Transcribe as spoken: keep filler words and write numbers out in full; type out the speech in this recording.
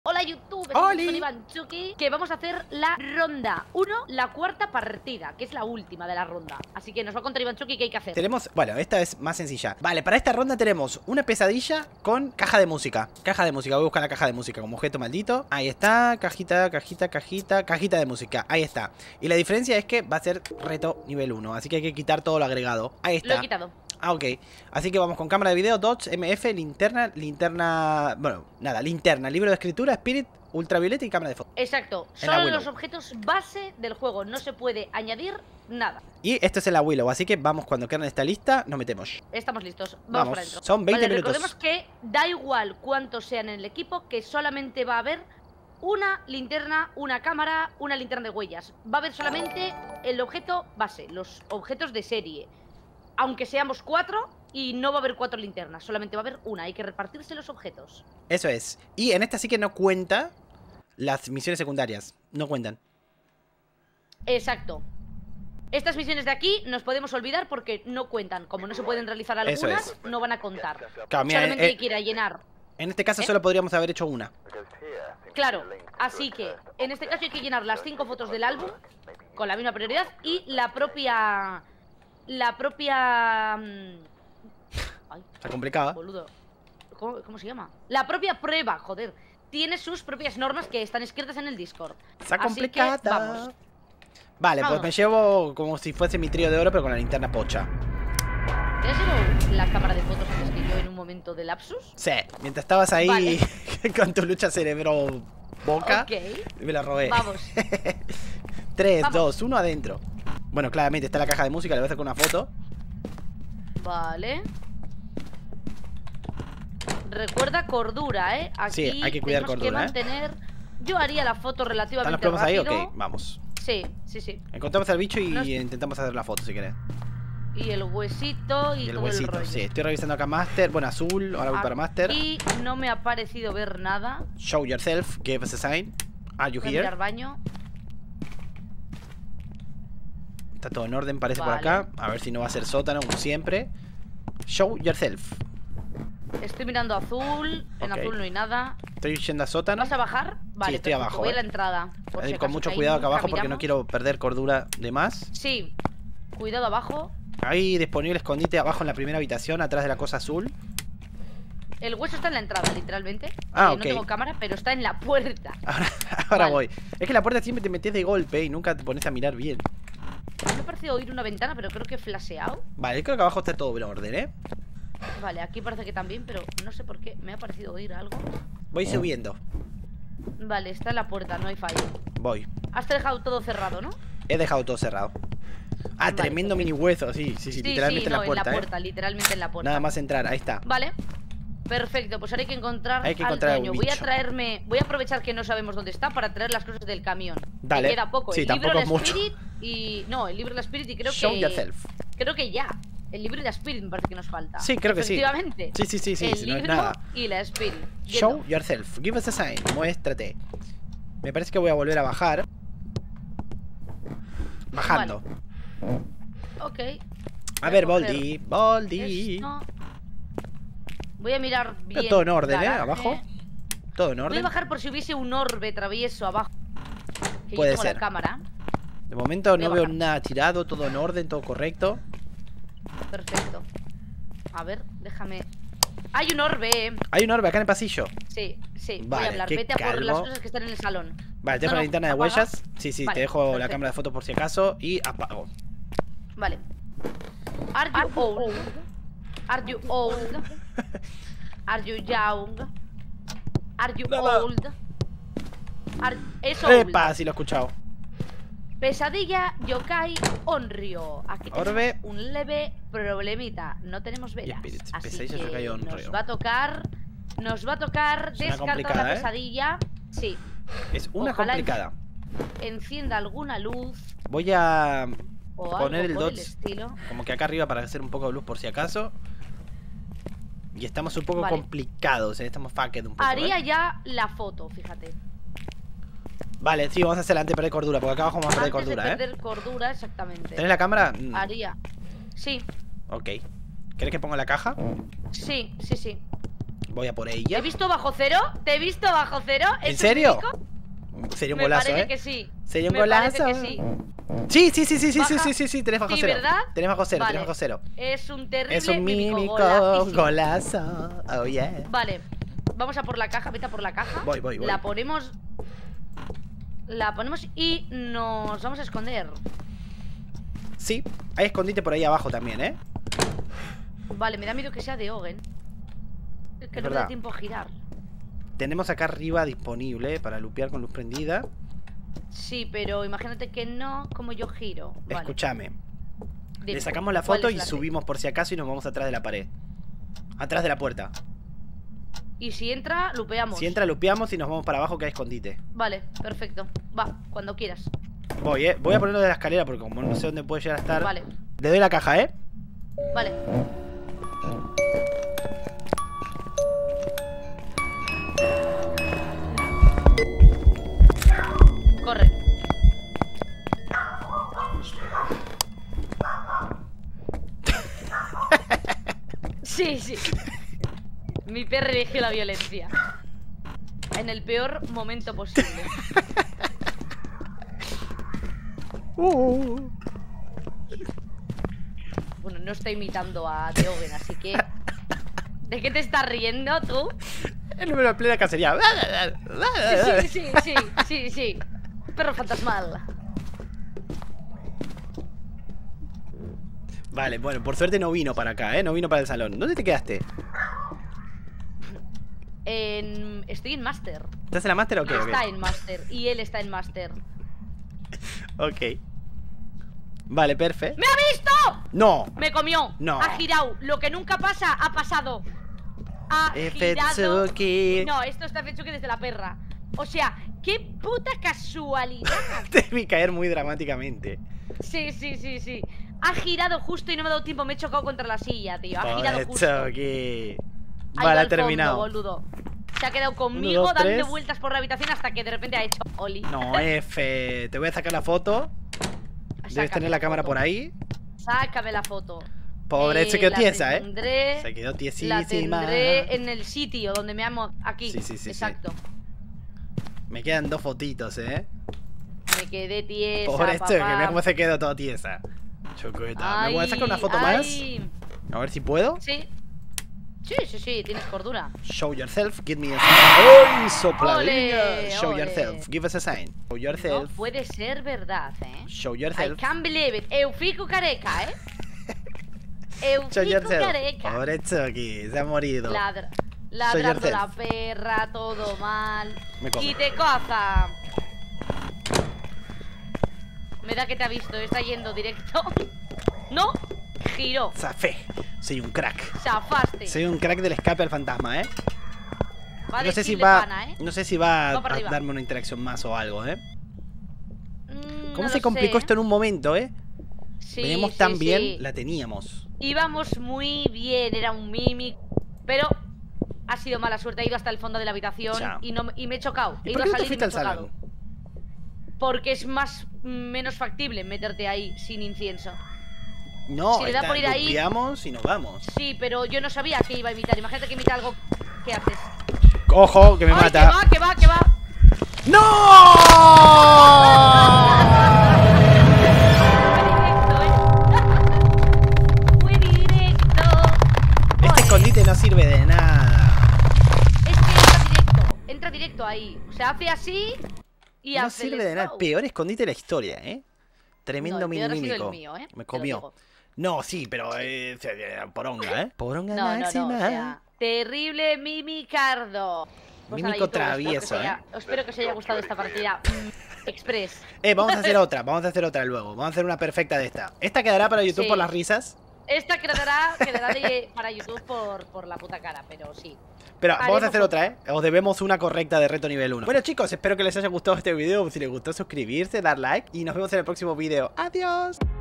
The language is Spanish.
Hola YouTube, estamos con Iván Chucky, que vamos a hacer la ronda uno, la cuarta partida, que es la última de la ronda. Así que nos va a contar Iván Chucky qué hay que hacer. Tenemos, bueno, esta es más sencilla. Vale, para esta ronda tenemos una pesadilla con caja de música. Caja de música, voy a buscar la caja de música como objeto maldito. Ahí está, cajita, cajita, cajita, cajita de música. Ahí está. Y la diferencia es que va a ser reto nivel uno, así que hay que quitar todo lo agregado. Ahí está. Lo he quitado. Ah, ok. Así que vamos con cámara de video, dots, M F, linterna, linterna... Bueno, nada, linterna, libro de escritura, spirit, ultravioleta y cámara de foto. Exacto. Son los objetos base del juego. No se puede añadir nada. Y esto es el Willow, así que vamos, cuando Kern está lista, nos metemos. Estamos listos. Vamos, vamos. para adentro. Son veinte vale, minutos. Recordemos que da igual cuántos sean en el equipo, que solamente va a haber una linterna, una cámara, una linterna de huellas. Va a haber solamente el objeto base, los objetos de serie. Aunque seamos cuatro, y no va a haber cuatro linternas, solamente va a haber una. Hay que repartirse los objetos. Eso es. Y en esta sí que no cuenta las misiones secundarias. No cuentan. Exacto. Estas misiones de aquí nos podemos olvidar porque no cuentan. Como no se pueden realizar algunas, no van a contar. Claro, mira, solamente eh, hay que ir a llenar. En este caso ¿Eh? solo podríamos haber hecho una. Claro, así que en este caso hay que llenar las cinco fotos del álbum con la misma prioridad y la propia... La propia... Ay, está complicado. Boludo. ¿Cómo, ¿Cómo se llama? La propia prueba, joder. Tiene sus propias normas que están escritas en el Discord. Está Así complicada. que vamos. Vale, Vamos. pues me llevo como si fuese mi trío de oro, pero con la linterna pocha. ¿Te has llevado la cámara de fotos antes que yo en un momento de lapsus? Sí, mientras estabas ahí Vale. con tu lucha cerebro-boca, Ok. me la robé. Vamos. tres, Vamos. dos, uno, adentro. Bueno, claramente está la caja de música, le voy a hacer una foto. Vale. Recuerda cordura, ¿eh? Aquí Sí, hay que cuidar tenemos cordura, que ¿eh? mantener... Yo haría la foto ¿Están relativamente los plomos ahí? rápido. Ok, vamos. Sí, sí, sí. Encontramos al bicho y No es- intentamos hacer la foto si querés. Y el huesito y, Y el todo huesito, el rollo. sí. Estoy revisando acá Master. Bueno, azul, ahora voy para Master. Y no me ha parecido ver nada. Show yourself, give us a sign. Are you Voy a here? mirar baño. Está todo en orden, parece Vale. por acá. A ver si no va a ser sótano, como siempre. Show yourself. Estoy mirando azul. En Ok. azul no hay nada. Estoy yendo a sótano. ¿Vas a bajar? Vale, estoy perfecto. abajo, Voy a eh. la entrada. por Eh, si con acaso, mucho que ahí cuidado acá nunca abajo porque no miramos. quiero perder cordura de más. Sí. Cuidado abajo. Ahí disponible escondite abajo en la primera habitación, atrás de la cosa azul. El hueso está en la entrada, literalmente. Ah, Eh, ok. No tengo cámara, pero está en la puerta. Ahora, ahora Vale. voy. Es que la puerta siempre te metes de golpe y nunca te pones a mirar bien. Me ha parecido oír una ventana, pero creo que he flasheado. Vale, creo que abajo está todo en orden, ¿eh? Vale, aquí parece que también, pero no sé por qué. Me ha parecido oír algo. Voy subiendo. Vale, está en la puerta, no hay fallo. Voy. Has dejado todo cerrado, ¿no? He dejado todo cerrado. Ah, Vale, tremendo perfecto. mini hueso, sí, sí, sí, Sí, literalmente sí, en no, la puerta, en la puerta, ¿eh? literalmente en la puerta. Nada más entrar, ahí está. Vale. Perfecto, pues ahora hay que encontrar, Hay que al encontrar dueño. un Voy a bicho. traerme, voy a aprovechar que no sabemos dónde está para traer las cosas del camión. Dale. Me queda poco. Sí, el libro tampoco de es mucho. Spirit y no, el libro de Spirit y creo Show que yourself. creo que ya. El libro de Spirit me parece que nos falta. Sí, creo que sí. Efectivamente. Sí, sí, sí, sí, El si no es libro nada. y la Spirit. Show Yendo. yourself, give us a sign, muéstrate. Me parece que voy a volver a bajar. Bajando. Ok. A Voy ver, coger Boldi, Boldi. esto. Voy a mirar bien. Todo en orden, ¿eh? garaje. Abajo. Todo en Voy a orden. bajar por si hubiese un orbe travieso abajo. Que Puede yo tengo ser. la cámara. De momento Voy a no veo bajar. nada tirado, todo en orden, todo correcto. Perfecto. A ver, déjame. Hay un orbe. eh. Hay un orbe acá en el pasillo. Sí, sí. Voy Vale, a hablar. qué Vete a por las calvo. cosas que están en el salón. Vale, te dejo No, la no, linterna de apaga. huellas. Sí, sí, Vale, te dejo la perfecto. cámara de fotos por si acaso. Y apago. Vale. Are you old? Are you old? Are you young? Are you Nada. old? Are... Es old. Epa, sí lo he escuchado. Pesadilla, yokai, onryo. Aquí tenemos Orbe. un leve problemita. No tenemos velas. Spirit, Así pesadilla, que yokai, nos onryo. va a tocar. Nos va a tocar Suena descartar complicada, la ¿eh? pesadilla. Sí. Es una Ojalá complicada. Encienda alguna luz Voy a o poner el algo por el dots estilo. como que acá arriba para hacer un poco de luz por si acaso. Y estamos un poco Vale. complicados, ¿eh? Estamos fucked un poco. Haría ¿eh? ya la foto, fíjate. Vale, sí, vamos a hacer antes de perder cordura, porque acá abajo vamos a perder Antes cordura, de ¿eh? perder cordura, exactamente. ¿Tenés la cámara? Mm, Haría. Sí, Ok. ¿Querés que ponga la caja? sí, sí, sí. Voy a por ¿Te ella. he visto bajo cero? ¿Te he visto bajo cero? ¿En ¿Es serio? único? Sería un Me golazo, parece ¿eh? que sí. Sería un Me golazo. parece que sí. Sí, sí, sí, sí, sí, Baja. sí, sí, sí, sí, tenés bajo Sí, cero. ¿verdad? Tenés bajo cero, Vale. tenés bajo cero. Es un terrible Es un mímico, mímico golazísimo. golazo. Oh, yeah. Vale, vamos a por la caja, vete a por la caja. Voy, voy, voy. La ponemos. La ponemos y nos vamos a esconder. Sí, hay escondite por ahí abajo también, ¿eh? Vale, me da miedo que sea de Ogen. Es que Es no me verdad. da tiempo a girar. Tenemos acá arriba disponible para lupear con luz prendida. Sí, pero imagínate que no, como yo giro. Vale. Escúchame. Dime, Le sacamos la ¿cuál foto es y la subimos por si acaso y nos vamos atrás de la pared. Atrás de la puerta. Y si entra, lupeamos. Si entra, lupeamos y nos vamos para abajo que hay escondite. Vale, perfecto. Va, cuando quieras. Voy, eh. Voy a ponerlo de la escalera porque como no sé dónde puede llegar a estar. Vale, Le doy la caja, eh. vale. Corre. Sí, sí. Mi perro eligió la violencia. En el peor momento posible. Uh. Bueno, no estoy imitando a Teogen, así que... ¿De qué te estás riendo tú? El número de plena cacería. Sí, sí, sí, sí, sí. Perro fantasmal. Vale, bueno, por suerte no vino para acá, eh. No vino para el salón. ¿Dónde te quedaste? En... Estoy en Master. ¿Estás en la Master o qué? Está Ok. en Master y él está en Master. Ok. Vale, perfecto. ¡Me ha visto! No. Me comió. No. Ha girado. Lo que nunca pasa, ha pasado. Ha girado. Efetsuki. No, esto está Fetsuki desde la perra. O sea, qué puta casualidad. Te vi caer muy dramáticamente. Sí, sí, sí, sí. Ha girado justo y no me ha dado tiempo. Me he chocado contra la silla, tío. Ha girado justo. Efetsuki. Ha Vale, ido ha al terminado. fondo, boludo. Se ha quedado conmigo Uno, dos, dando tres. vueltas por la habitación hasta que de repente ha hecho Oli. No, F. Te voy a sacar la foto. Debes Sácame tener la cámara foto. por ahí. Sácame la foto. Pobre, se Eh, quedó la tiesa, eh. tendré- Se quedó La tiesísima. tendré en el sitio donde me amo. Aquí. Sí, sí, sí, sí. Exacto. Me quedan dos fotitos, eh. Me quedé tiesa. Pobre esto, papá. que mira cómo se quedó toda tiesa. Chocueta. Me voy a sacar una foto ay. más. A ver si puedo. Sí. Sí, sí, sí, tienes cordura. Show yourself, give me a sign. ¡Ay, sopladilla! Ole, Show ole. yourself, give us a sign. Show No yourself, puede ser verdad, eh. show I yourself, can't believe it. Eu fico careca, eh. Eu show fico yourself. careca. Pobre Chucky, se ha morido. Ladra, ladrando yourself. la perra, todo mal. Me cojo. Y te coza. Me da que te ha visto, está yendo directo. No, giró. Zafé, soy un crack. Zafaste. Soy un crack del escape al fantasma, eh. Va No de sé si kill de va, pana, ¿eh? no sé si va Va para a arriba. darme una interacción más o algo, eh. Mm, ¿Cómo no se lo complicó sé. esto en un momento, eh? Sí, Veníamos sí, tan bien, sí. la teníamos. Íbamos muy bien, era un mimic. Pero ha sido mala suerte, he ido hasta el fondo de la habitación Ya. y, no, y me he chocado. ¿Y He por ido qué a no te salir y fuiste me he al chocado. salón? Porque es más menos factible meterte ahí sin incienso. No, Si le da está, por ir ahí- limpiamos y nos vamos. Sí, pero yo no sabía que iba a imitar. Imagínate que imita algo. ¿Qué haces? Ojo, que me ¡Ay, mata. que va, que va, que va! ¡No! Fue directo, ¿eh? Fue directo. Este Joder, escondite no sirve de nada. es que entra directo. Entra directo ahí. O sea, hace así y No hace el sirve de nada. slow. Peor escondite de la historia, ¿eh? Tremendo No, el mini peor ha sido mímico. el mío, ¿eh? Me Te lo comió. digo. No, sí, pero eh, poronga, ¿eh? Poronga No, no, máxima. no, o sea, terrible mimicardo. Pues nada, Mímico YouTube, espero que travieso, os haya- ¿eh? Espero que os haya gustado esta partida mm, express. Eh, vamos a hacer otra, vamos a hacer otra luego. Vamos a hacer una perfecta de esta. Esta quedará para YouTube Sí. por las risas. Esta quedará, quedará de- para YouTube por, por la puta cara, pero sí. Pero vamos a Haremos hacer otra. otra, ¿eh? Os debemos una correcta de reto nivel uno. Bueno, chicos, espero que les haya gustado este video. Si les gustó, suscribirse, dar like. Y nos vemos en el próximo video. ¡Adiós!